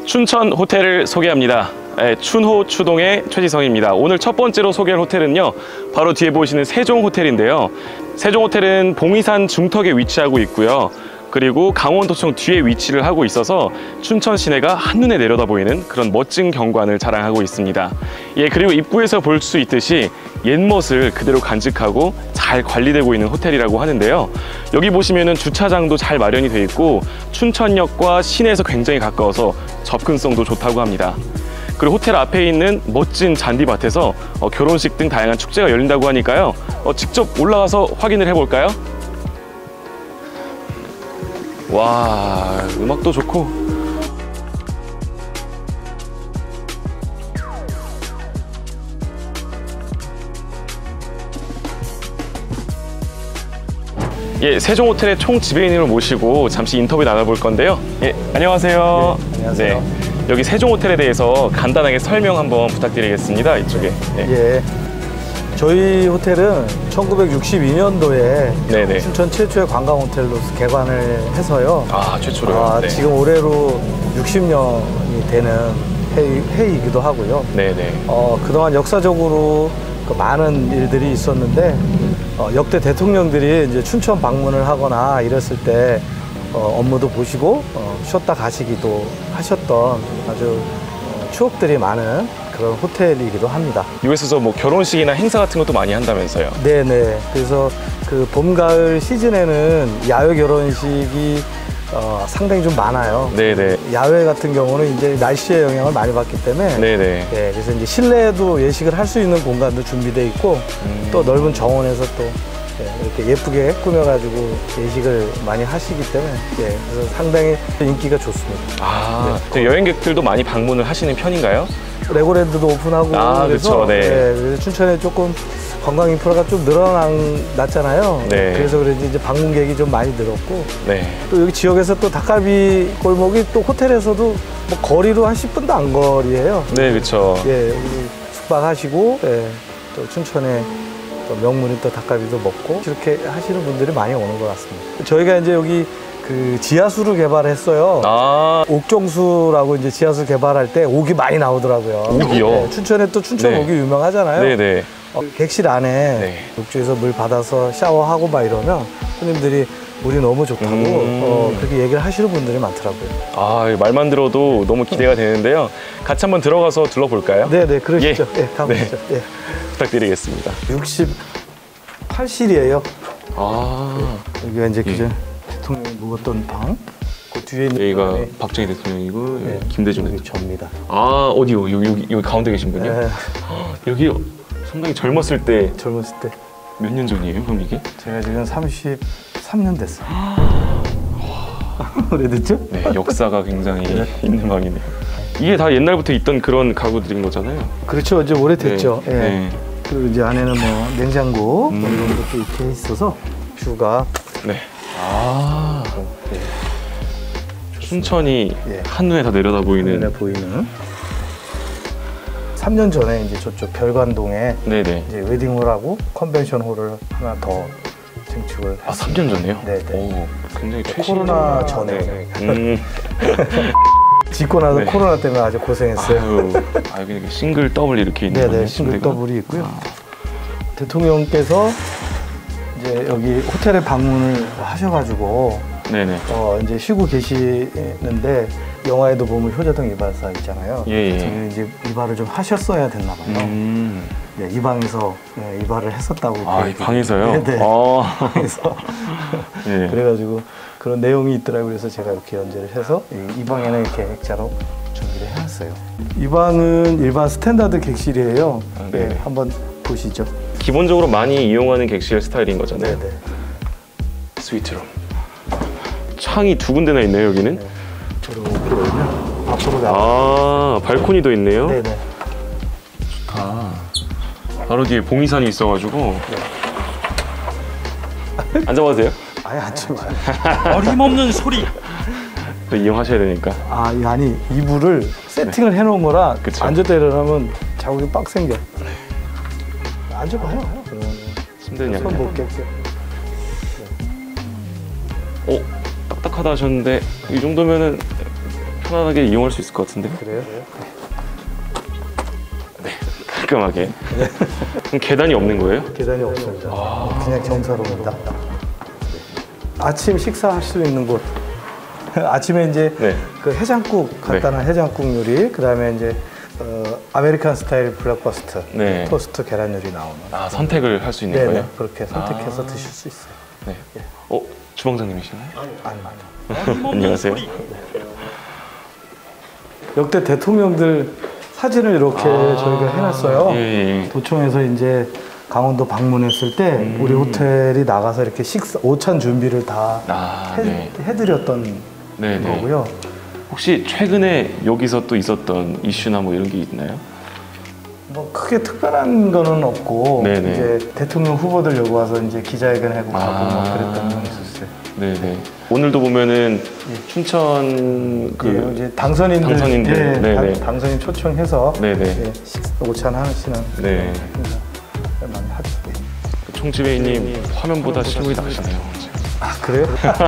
춘천 호텔을 소개합니다. 춘호 추동의 최지성입니다. 오늘 첫 번째로 소개할 호텔은요, 바로 뒤에 보시는 세종호텔인데요. 세종호텔은 봉이산 중턱에 위치하고 있고요. 그리고 강원도청 뒤에 위치를 하고 있어서 춘천 시내가 한눈에 내려다 보이는 그런 멋진 경관을 자랑하고 있습니다. 그리고 입구에서 볼 수 있듯이 옛멋을 그대로 간직하고 잘 관리되고 있는 호텔이라고 하는데요. 여기 보시면은 주차장도 잘 마련이 되어 있고 춘천역과 시내에서 굉장히 가까워서 접근성도 좋다고 합니다. 그리고 호텔 앞에 있는 멋진 잔디밭에서 결혼식 등 다양한 축제가 열린다고 하니까요. 직접 올라가서 확인을 해볼까요? 와, 음악도 좋고. 세종호텔의 총 지배인을 모시고 잠시 인터뷰 나눠볼 건데요. 안녕하세요. 네, 안녕하세요. 네, 여기 세종호텔에 대해서 간단하게 설명 한번 부탁드리겠습니다. 이쪽에. 저희 호텔은 1962년도에 네네. 춘천 최초의 관광호텔로서 개관을 해서요. 아, 최초로요? 네. 지금 올해로 60년이 되는 해이기도 하고요. 네네. 그동안 역사적으로 많은 일들이 있었는데 역대 대통령들이 이제 춘천 방문을 하거나 이랬을 때 업무도 보시고 쉬었다 가시기도 하셨던 아주 추억들이 많은 그런 호텔이기도 합니다. 이곳에서 뭐 결혼식이나 행사 같은 것도 많이 한다면서요? 네네. 그래서 그 봄, 가을 시즌에는 야외 결혼식이 상당히 좀 많아요. 네네. 야외 같은 경우는 이제 날씨의 영향을 많이 받기 때문에 네네. 네, 그래서 이제 실내에도 예식을 할 수 있는 공간도 준비되어 있고 또 넓은 정원에서 또 이렇게 예쁘게 꾸며가지고 예식을 많이 하시기 때문에 그래서 상당히 인기가 좋습니다. 아, 여행객들도 많이 방문을 하시는 편인가요? 레고랜드도 오픈하고 그래서, 그렇죠. 네. 그래서 춘천에 조금 관광 인프라가 좀 늘어났잖아요. 네. 그래서 그런지 이제 방문객이 좀 많이 늘었고 네. 또 여기 지역에서 또 닭갈비 골목이 또 호텔에서도 뭐 거리로 한 10분도 안 거리예요. 네, 그렇죠. 여기 숙박하시고 또 춘천에 또 명물인 또 닭갈비도 먹고 이렇게 하시는 분들이 많이 오는 것 같습니다. 저희가 이제 여기 그 지하수를 개발했어요. 옥정수라고 이제 지하수 개발할 때 옥이 많이 나오더라고요. 옥이요? 춘천에 또 춘천 옥이 유명하잖아요. 네네. 객실 안에 욕조에서 물 받아서 샤워하고 막 이러면 손님들이 물이 너무 좋다고 그렇게 얘기를 하시는 분들이 많더라고요. 아, 말만 들어도 너무 기대가 되는데요. 같이 한번 들어가서 둘러볼까요? 네네, 그러시죠. 가보시죠. 부탁드리겠습니다. 68실이에요. 여기가 이제 그전 대통령이 묵었던 방. 그 뒤에 있는 여기가 박정희 대통령이고 김대중 대통령. 접니다. 어디요? 여기 가운데 계신 분이요? 네. 여기 상당히 젊었을 때. 젊었을 때. 몇 년 전이에요, 그럼 이게? 제가 지금 33년 됐어요. 오래됐죠? 네, 역사가 굉장히 있는 방이네요. 이게 다 옛날부터 있던 그런 가구들인 거잖아요. 그렇죠, 이제 오래됐죠. 네. 그리고 이제 안에는 뭐 냉장고 뭐 이런 것도 이렇게 있어서 뷰가. 네. 춘천이 한눈에 다 내려다 보이는. 눈에 보이는. 3년 전에 이제 저쪽 별관동에 이제 웨딩홀하고 컨벤션홀을 하나 더 증축을. 3년 전에요? 네네. 오, 굉장히 코로나 전에. 짓고 나서 코로나 때문에 아주 고생했어요. 그러니까 싱글 더블 이렇게 있는 거예요? 네네, 싱글 더블이 있고요. 대통령께서 이제 여기 호텔에 방문을 하셔가지고 이제 쉬고 계시는데 영화에도 보면 효자동 이발사 있잖아요. 대통령이 이제 이발을 좀 하셨어야 됐나 봐요. 이 방에서 이발을 했었다고. 이 방에서요? 네네. 방에서. 그래가지고 그런 내용이 있더라고요. 그래서 제가 이렇게 연재를 해서 이 방에는 이렇게 액자로 준비를 해놨어요. 이 방은 일반 스탠다드 객실이에요. 한번 보시죠. 기본적으로 많이 이용하는 객실 스타일인 거잖아요. 네네. 스위트룸. 창이 2군데나 있네요, 여기는. 이렇게 열면 앞으로 나와. 발코니도 있네요. 네네. 좋다. 바로 뒤에 봉이산이 있어가지고. 앉아봐도 돼요? 앉지 마요. 어림없는 소리. 또 이용하셔야 되니까. 아니 이불을 세팅을 해놓은 거라 앉았다 일어나면 자국이 빡 생겨. 앉아봐요. 침대는 손 못 깰게요. 딱딱하다 하셨는데 이 정도면은 편안하게 이용할 수 있을 것 같은데. 그래요? 네, 깔끔하게. 그럼 계단이 없는 거예요? 계단이 없습니다. 그냥 경사로입니다. 아침 식사할 수 있는 곳. 아침에 이제 네. 그 해장국, 간단한 해장국 요리, 그다음에 이제 아메리칸 스타일 블랙버스트, 네. 토스트 계란 요리 나오는. 아, 선택을 할 수 있는 네네, 거예요? 그렇게 선택해서 드실 수 있어요. 네. 주방장님이시나요? 아니. 안녕하세요. 역대 대통령들 사진을 이렇게 저희가 해놨어요. 예. 도청에서 이제 강원도 방문했을 때 우리 호텔이 나가서 이렇게 오찬 준비를 다 해드렸던 거고요. 혹시 최근에 여기서 또 있었던 이슈나 뭐 이런 게 있나요? 뭐 크게 특별한 거는 없고 네네. 이제 대통령 후보들 여기 와서 이제 기자회견하고 가고 뭐 그랬던 건 있었어요. 네네. 오늘도 보면은 춘천 이제 당선인들 네네. 당선인 초청해서 네네. 오찬 하시는 네. 많이 하죠. 총지배인님 화면보다 실물이 나으시네요. 아 그래요?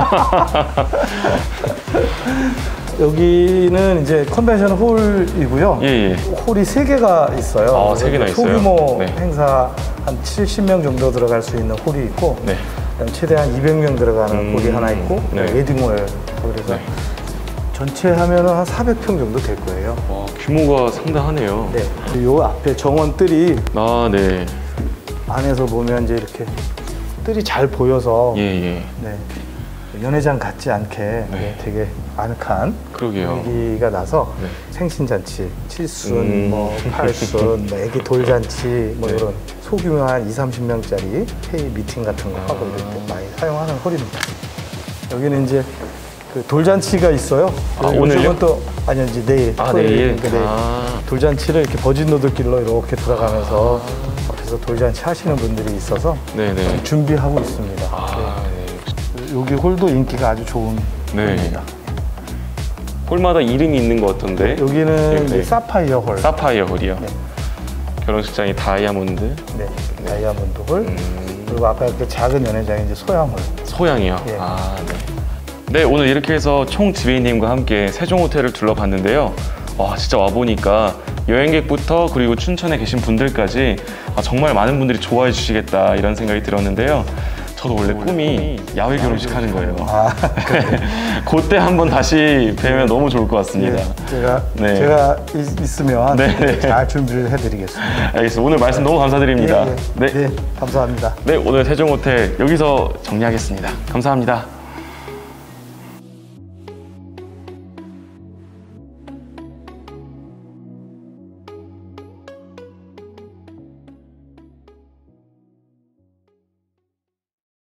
여기는 이제 컨벤션 홀이고요. 예. 홀이 3개가 있어요. 3개나 있어요. 소규모 행사 한 70명 정도 들어갈 수 있는 홀이 있고, 네. 그다음 최대한 200명 들어가는 홀이 하나 있고, 웨딩홀. 그래서 전체 하면은 한 400평 정도 될 거예요. 규모가 상당하네요. 네. 요 앞에 정원들이 네. 안에서 보면 이제 이렇게 뜰이 잘 보여서 예. 네. 연회장 같지 않게 되게 아늑한 그러게요. 분위기가 나서 생신잔치, 칠순, 뭐 팔순, 뭐 애기 돌잔치 뭐 이런 소규모 한 20-30명짜리 회의 미팅 같은 거 하고 이럴 때 많이 사용하는 홀입니다. 여기는 이제 그 돌잔치가 있어요. 오늘요? 또 아니요 이제 내일. 내일. 내일 돌잔치를 이렇게 버진로드길로 이렇게 들어가면서 그래서 돌잔치 하시는 분들이 있어서 준비하고 있습니다. 여기 홀도 인기가 아주 좋은 홀입니다. 홀마다 이름이 있는 것 같던데. 여기는 이제 사파이어 홀. 사파이어 홀이요. 결혼식장이 다이아몬드. 다이아몬드 홀. 그리고 아까 그 작은 연회장이 이제 소양 홀. 소양이요. 네, 오늘 이렇게 해서 총 지배인님과 함께 세종 호텔을 둘러봤는데요. 진짜 와 보니까 여행객부터 그리고 춘천에 계신 분들까지 정말 많은 분들이 좋아해 주시겠다 이런 생각이 들었는데요. 저도 원래 꿈이 야외 결혼식 하는 거예요. 그때 한번 다시 뵈면 너무 좋을 것 같습니다. 제가 있으면 잘 준비를 해드리겠습니다. 알겠습니다. 오늘 말씀 너무 감사드립니다. 네, 감사합니다. 네, 오늘 세종 호텔 여기서 정리하겠습니다. 감사합니다.